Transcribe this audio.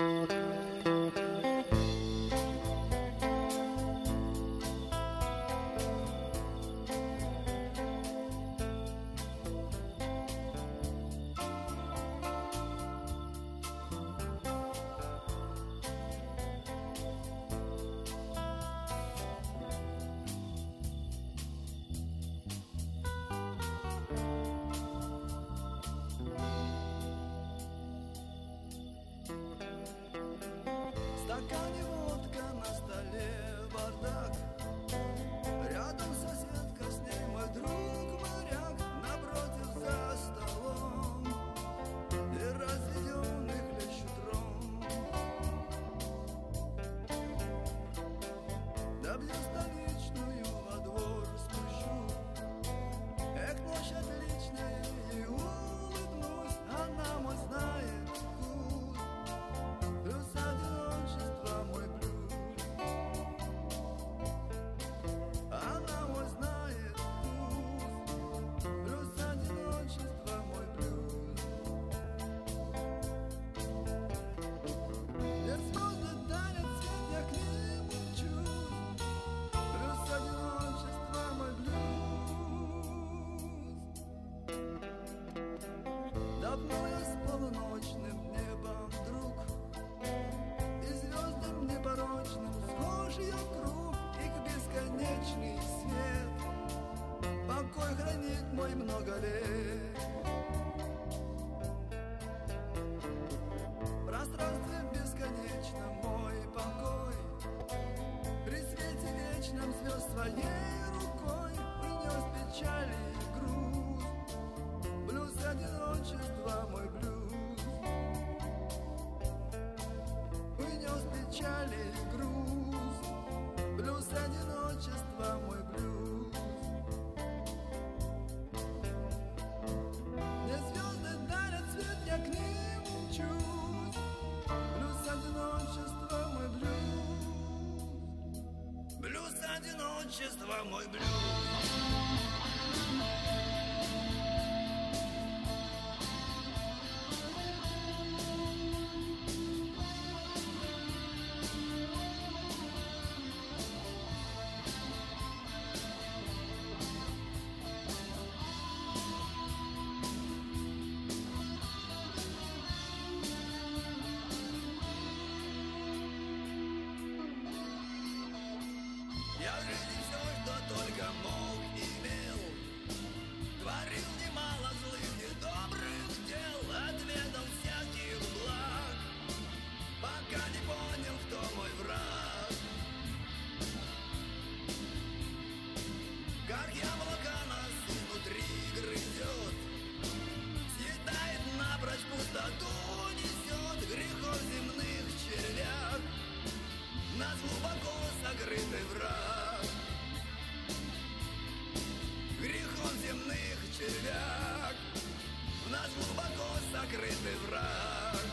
В стакане водка, на столе бардак. Рядом соседка, с ней мой друг моряк. Напротив за столом и разведенный хлещут ром. Добью столичную, во двор спущу. Эх, ночь отличная, и улыбнусь. Она мой знает вкус, плюс одиночество мой плюс. Она мой знает вкус, плюс одиночество мой плюс. Где звезды дарят свет, я к ним учусь, плюс одиночество мой блюз. Давно я с полуночным небом друг, и звездам непорочным схож я круг, их бесконечный свет покой хранит мой много лет. В пространстве бесконечном мой покой, при свете вечном звезд своей рукой унес печали и груз, плюс одиночество мой блюз. Унес печали и груз, плюс одиночество мой блюз. Мне звезды дарят свет, я к ним учусь, плюс одиночество мой блюз. Плюс одиночество мой блюз. Я в жизни все, что только мог, имел. Творил немало злых и добрых дел, отведал всяких благ, пока не понял, кто мой враг. Как яблоко нас изнутри грызет, съедает напрочь, пустоту несет, грехов земных червяк, нас глубоко сокрытый враг. Грехом земных червяк, в нас глубоко сокрытый враг.